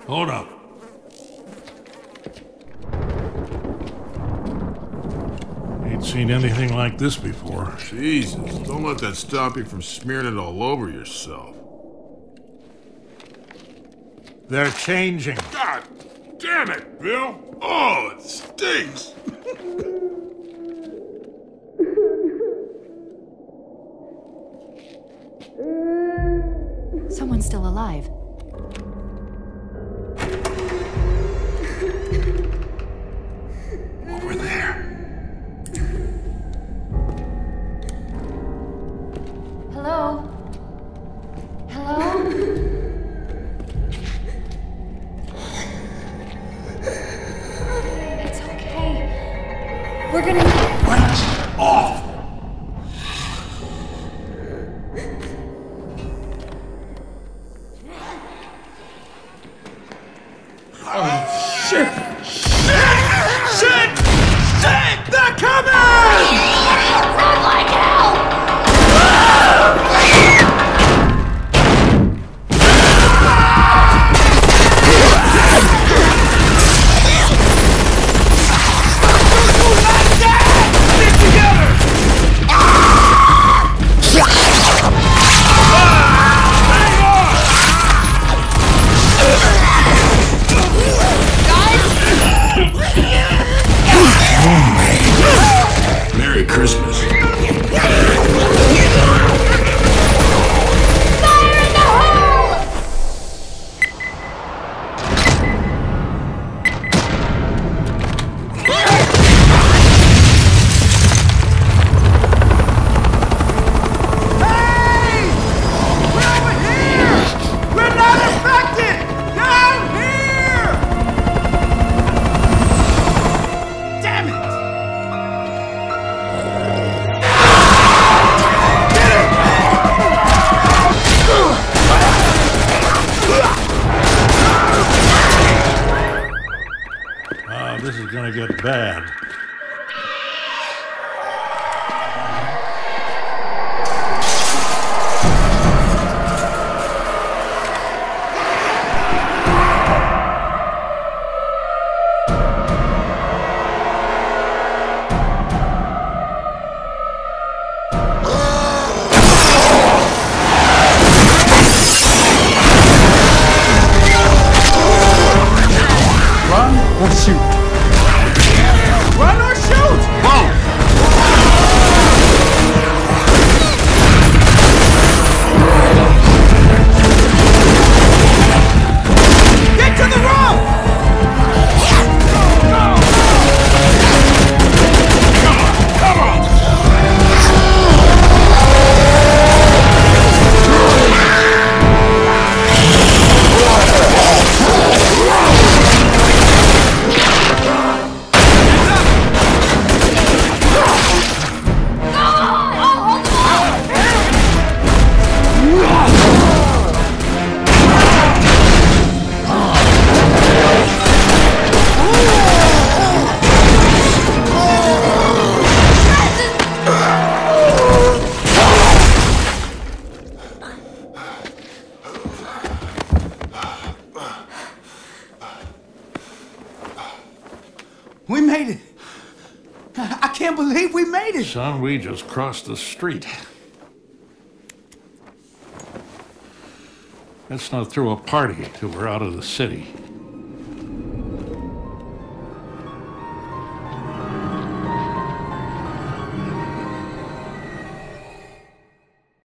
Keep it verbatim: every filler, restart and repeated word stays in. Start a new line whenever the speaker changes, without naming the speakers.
Hold up. Ain't seen anything like this before.
Jesus, don't let that stop you from smearing it all over yourself.
They're changing.
God damn it, Bill! Oh, it stinks!
Someone's still alive.
Over there.
Hello? Hello? It's okay. We're gonna...
Lights off! Oh, shit! Shit! Shit! Shit! They're coming!
Run like hell!
Stick together! Merry Christmas.
Oh, this is gonna get bad.
Run or shoot?
Run or shoot! Whoa! Get to the rope! Come on, come on!
We made it. I can't believe we made it.
Son, we just crossed the street. Let's not throw a party till we're out of the city.